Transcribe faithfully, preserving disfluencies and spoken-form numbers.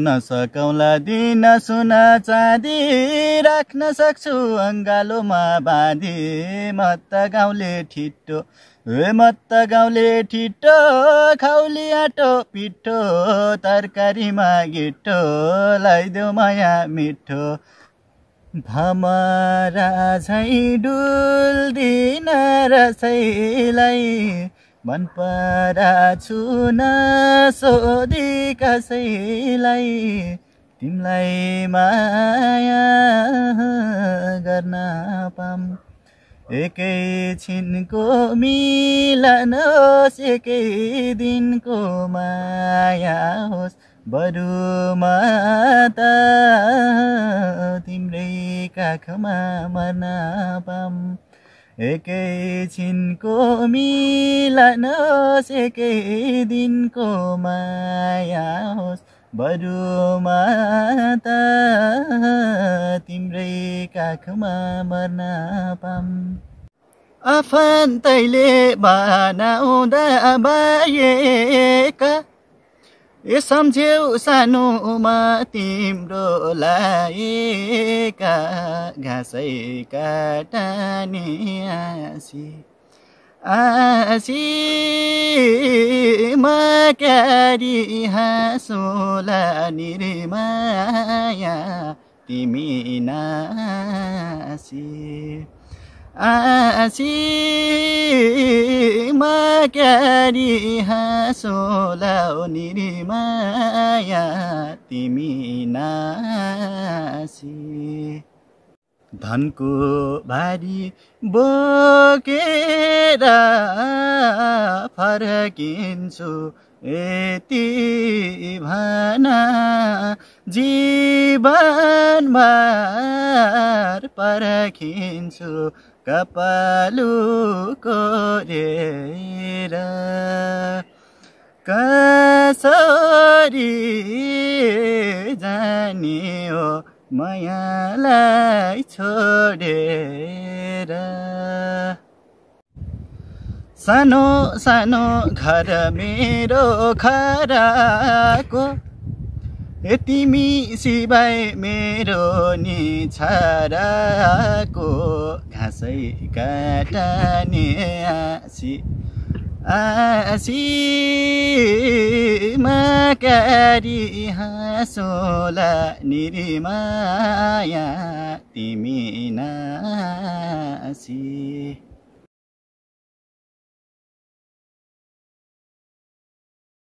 नसकौला दिन सुन चाँदी राख्न सक्छु अङ्गालोमा बाँधी मत गाउँले ठिटो ए मत गाउँले ठिटो खाउली आटो पिठो तरकारीमा गिठो लगाइदेऊ माया मिठो भमरा झैँ डुल्दिन रसैलाई मन परा छुन सोधी कसैलाई तिमीलाई माया गर्न पाम एकैछिनको मिलन होस् एकै दिनको माया होस् बरु म त तिम्रै काखमा मर्न पाम एकैछिनको मिलन होस् एकै दिनको माया होस् बरु म त तिम्रै काखमा मर्न पाम आफन्तैले बनाउँदा बाएका ए सम्झ्यौ सानोमा तिम्रो लाएका घाँसै काटने आसी आसी म क्यारी हाँसोला निर्माया तिमी नासी आसी म क्यारी हाँसोला निर्माया तिमी नासी धनको भारी बोकेर फर्किन्छु यति भना जीवनभर पर्खिन्छु कपालु कोरेर कसरी जाने हो मायालाई छोडेर सानो सानो घर मेरो खराको ए तिमी सिवाय मेरो नि छराको घाँसै काटने आसी आसी म क्यारी हाँसोला निर्माया तिमी नासी